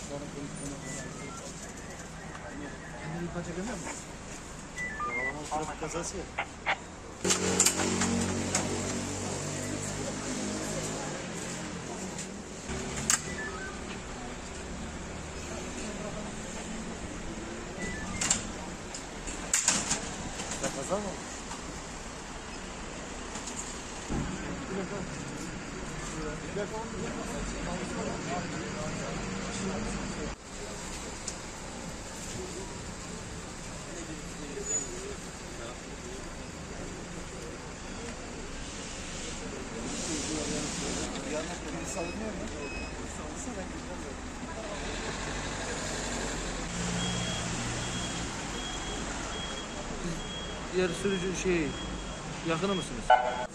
Kendini yukarı çekemiyor musun? Trafik kazası ya. Kaza mı? Diğer sürücü yakını mısınız?